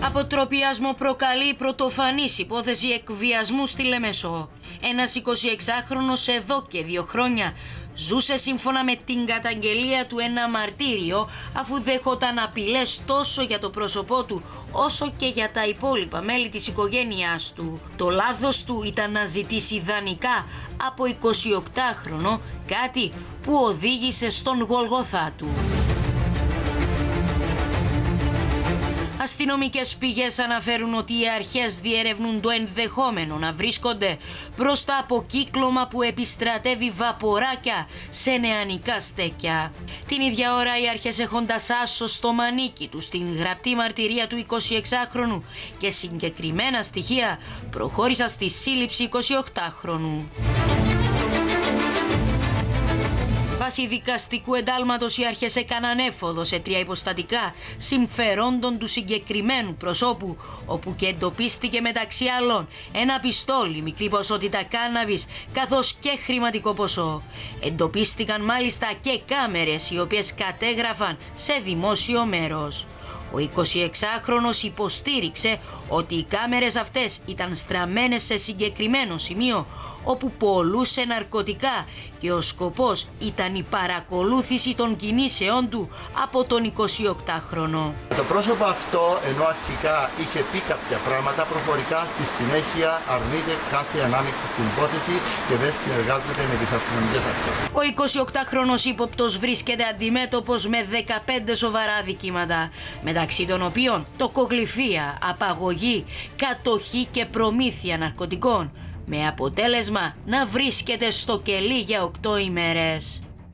Αποτροπιασμό προκαλεί πρωτοφανής υπόθεση εκβιασμού στη Λέμεσο. Ένας 26χρονος εδώ και 2 χρόνια ζούσε σύμφωνα με την καταγγελία του ένα μαρτύριο, αφού δέχονταν απειλές τόσο για το πρόσωπό του όσο και για τα υπόλοιπα μέλη της οικογένειάς του. Το λάθος του ήταν να ζητήσει δανεικά από 28χρονο, κάτι που οδήγησε στον Γολγοθά του. Αστυνομικές πηγές αναφέρουν ότι οι αρχές διερευνούν το ενδεχόμενο να βρίσκονται μπροστά από κύκλωμα που επιστρατεύει βαποράκια σε νεανικά στέκια. Την ίδια ώρα οι αρχές, έχοντας άσο στο μανίκι του στην γραπτή μαρτυρία του 26χρονου και συγκεκριμένα στοιχεία, προχώρησαν στη σύλληψη 28χρονου. Βάσει δικαστικού εντάλματος, οι αρχές έκαναν έφοδο σε 3 υποστατικά συμφερόντων του συγκεκριμένου προσώπου, όπου και εντοπίστηκε μεταξύ άλλων ένα πιστόλι, μικρή ποσότητα κάναβης, καθώς και χρηματικό ποσό. Εντοπίστηκαν μάλιστα και κάμερες, οι οποίες κατέγραφαν σε δημόσιο μέρος. Ο 26χρονος υποστήριξε ότι οι κάμερες αυτές ήταν στραμμένες σε συγκεκριμένο σημείο όπου πωλούσε ναρκωτικά και ο σκοπός ήταν η παρακολούθηση των κινήσεών του από τον 28χρονο. Το πρόσωπο αυτό, ενώ αρχικά είχε πει κάποια πράγματα, προφορικά στη συνέχεια αρνείται κάθε ανάμειξη στην υπόθεση και δεν συνεργάζεται με τις αστυνομικές αρχές. Ο 28χρονος ύποπτος βρίσκεται αντιμέτωπος με 15 σοβαρά δικήματα, μεταξύ των οποίων τοκογλυφία, απαγωγή, κατοχή και προμήθεια ναρκωτικών, με αποτέλεσμα να βρίσκεται στο κελί για 8 ημέρες.